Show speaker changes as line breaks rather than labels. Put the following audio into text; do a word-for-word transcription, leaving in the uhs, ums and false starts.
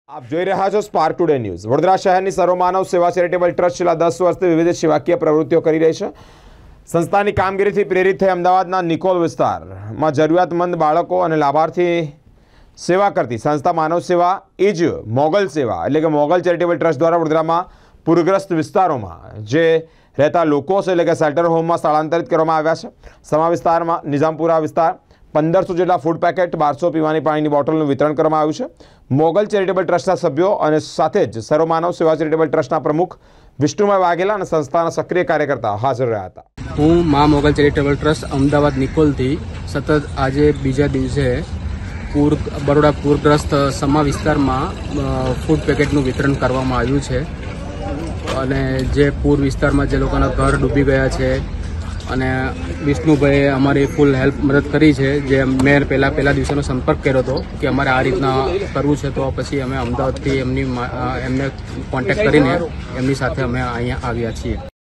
આપ જોઈ રહ્યા છો સ્પાર્ક ટુડે ન્યૂઝ। વડોદરા શહેરની સર્વમાનવ સેવા ચેરિટેબલ ટ્રસ્ટ છેલ્લા દસ વર્ષથી વિવિધ સેવાકીય પ્રવૃત્તિઓ કરી રહી છે। સંસ્થાની કામગીરીથી પ્રેરિત થઈ અમદાવાદના નિકોલ વિસ્તારમાં જરૂરિયાતમંદ બાળકો અને લાભાર્થી સેવા કરતી સંસ્થા માનવ સેવા એ જ મોગલ સેવા એટલે કે મોગલ ચેરિટેબલ ટ્રસ્ટ દ્વારા વડોદરામાં પૂરગ્રસ્ત વિસ્તારોમાં જે રહેતા લોકો છે એટલે કે શેલ્ટર હોમમાં સ્થળાંતરિત કરવામાં આવ્યા છે। સમા વિસ્તારમાં નિઝામપુરા વિસ્તાર पंदरसो જેટલા ફૂડ પેકેટ બારસો પીવાની પાણીની બોટલનું વિતરણ કરવામાં આવ્યું છે। મોગલ ચેરિટેબલ ટ્રસ્ટના સભ્યો અને સાથે જ સર્વમાનવ સેવા ચેરિટેબલ ટ્રસ્ટના પ્રમુખ વિષ્ણુભાઈ વાઘેલા અને સંસ્થાના સક્રિય કાર્યકર્તા હાજર રહ્યા હતા।
હું મા મોગલ ચેરિટેબલ ટ્રસ્ટ અમદાવાદ નિકોલથી સતત આજે બીજા દિવસે પૂર બરોડા પૂરગ્રસ્ત સમા વિસ્તારમાં ફૂડ પેકેટનું વિતરણ કરવામાં આવ્યું છે અને જે પૂર વિસ્તારમાં જે લોકોના ઘર ડૂબી ગયા છે અને વિષ્ણુભાઈએ અમારી ફૂલ હેલ્પ મદદ કરી છે। જે મેં પહેલાં પહેલા દિવસનો સંપર્ક કર્યો હતો કે અમારે આ રીતના કરવું છે, તો પછી અમે અમદાવાદથી એમની એમને કોન્ટેક્ટ કરીને એમની સાથે અમે અહીંયા આવ્યા છીએ।